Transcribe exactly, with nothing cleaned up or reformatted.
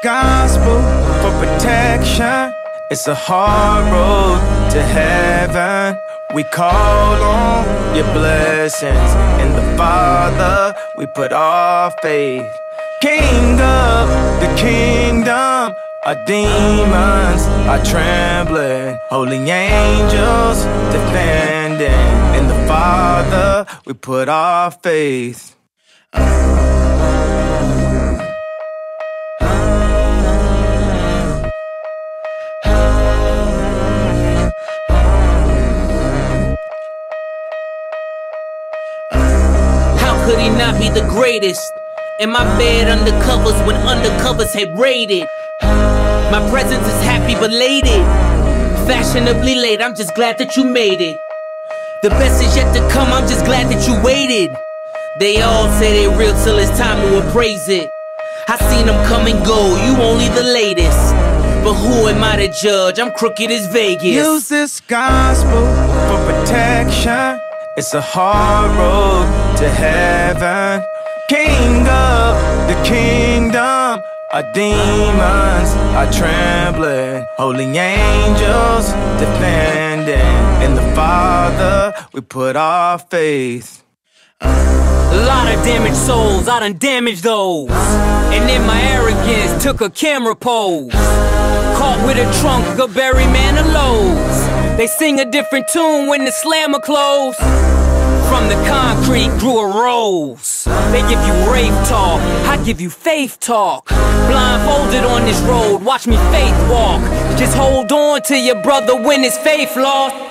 gospel for protection. It's a hard road to heaven. We call on your blessings. In the Father, we put our faith. King of the kingdom, our demons are trembling. Holy angels defending. In the Father, we put our faith. Could he not be the greatest? In my bed undercovers when undercovers had raided. My presence is happy belated. Fashionably late, I'm just glad that you made it. The best is yet to come, I'm just glad that you waited. They all say they real till it's time to appraise it. I seen them come and go, you only the latest. But who am I to judge? I'm crooked as Vegas. Use this gospel for protection. It's a hard road to heaven. King of the kingdom, our demons are trembling. Holy angels defending. In the Father, we put our faith. A lot of damaged souls, I done damaged those. And in my arrogance, took a camera pose. Caught with a trunk, a berry man of lows. They sing a different tune when the slammer close. From the concrete grew a rose. They give you rave talk, I give you faith talk. Blindfolded on this road, watch me faith walk. Just hold on to your brother when his faith lost.